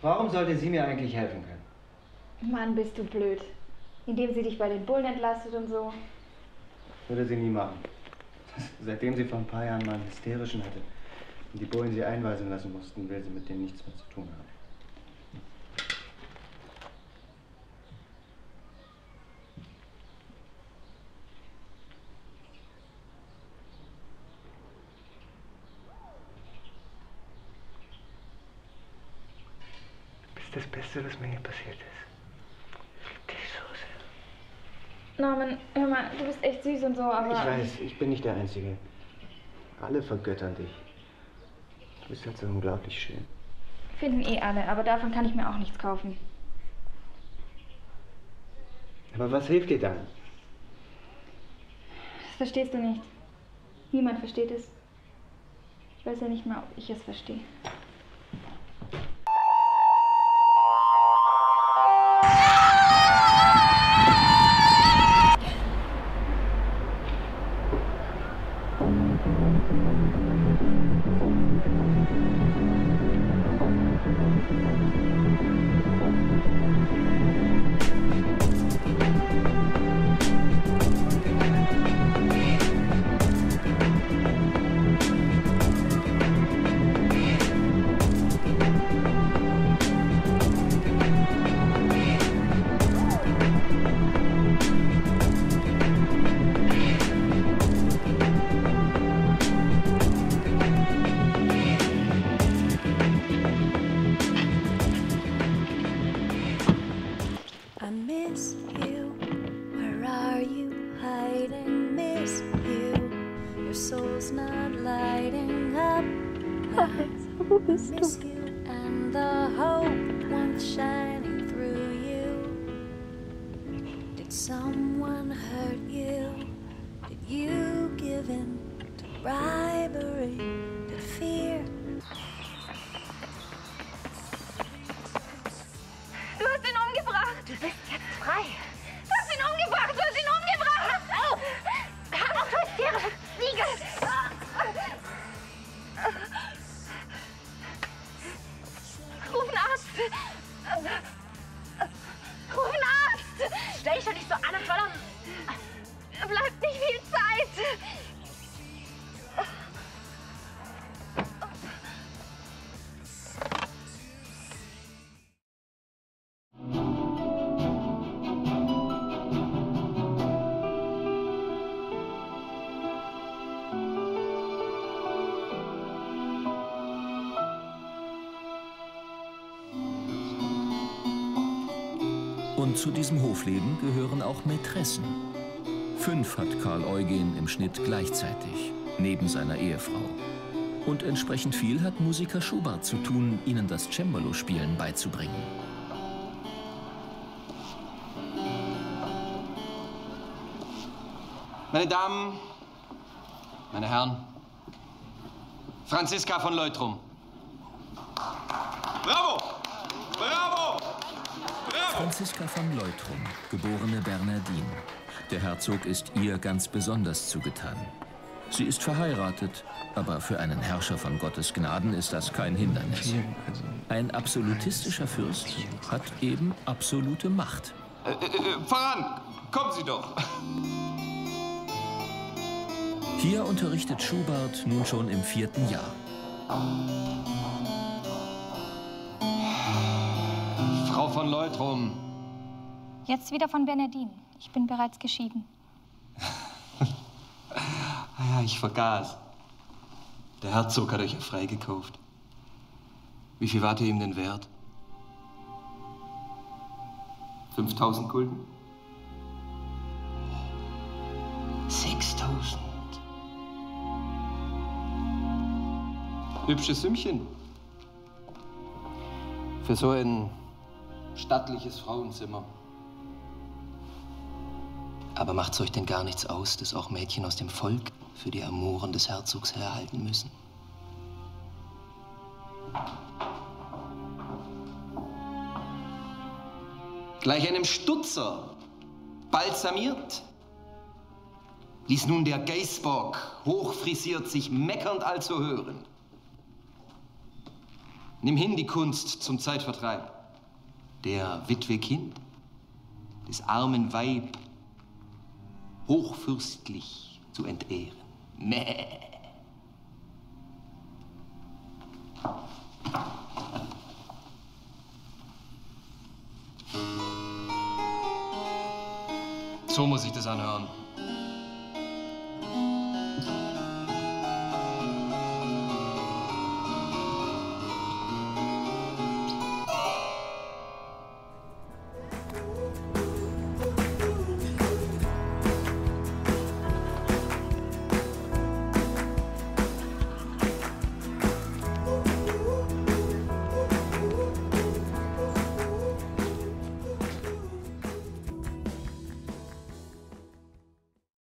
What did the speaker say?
Warum sollte sie mir eigentlich helfen können? Mann, bist du blöd. Indem sie dich bei den Bullen entlastet und so. Würde sie nie machen. Seitdem sie vor ein paar Jahren mal einen Hysterischen hatte und die Bullen sie einweisen lassen mussten, will sie mit denen nichts mehr zu tun haben. Du bist das Beste, was mir hier passiert ist. Ich liebe dich so sehr. Norman, hör mal, du bist echt süß und so, aber... Ich weiß, ich bin nicht der Einzige. Alle vergöttern dich. Du bist halt so unglaublich schön. Finden eh alle, aber davon kann ich mir auch nichts kaufen. Aber was hilft dir dann? Das verstehst du nicht. Niemand versteht es. Ich weiß ja nicht mal, ob ich es verstehe. Und zu diesem Hofleben gehören auch Mätressen. 5 hat Karl Eugen im Schnitt gleichzeitig, neben seiner Ehefrau. Und entsprechend viel hat Musiker Schubart zu tun, ihnen das Cembalo-Spielen beizubringen. Meine Damen, meine Herren, Franziska von Leutrum. Bravo! Bravo! Franziska von Leutrum, geborene Bernardine. Der Herzog ist ihr ganz besonders zugetan. Sie ist verheiratet, aber für einen Herrscher von Gottes Gnaden ist das kein Hindernis. Ein absolutistischer Fürst hat eben absolute Macht. Voran! Kommen Sie doch! Hier unterrichtet Schubart nun schon im 4. Jahr. Frau von Leutrum. Jetzt wieder von Bernardine. Ich bin bereits geschieden. Ja, ich vergaß. Der Herzog hat euch ja freigekauft. Wie viel wart ihr ihm denn wert? 5.000 Gulden? 6.000. Hübsches Sümmchen. Für so ein stattliches Frauenzimmer. Aber macht's euch denn gar nichts aus, dass auch Mädchen aus dem Volk für die Amoren des Herzogs herhalten müssen? Gleich einem Stutzer, balsamiert, ließ nun der Geißbock, hochfrisiert, sich meckernd also hören. Nimm hin die Kunst zum Zeitvertreib. Der Witwe Kind, des armen Weib, hochfürstlich zu entehren. Mäh. So muss ich das anhören.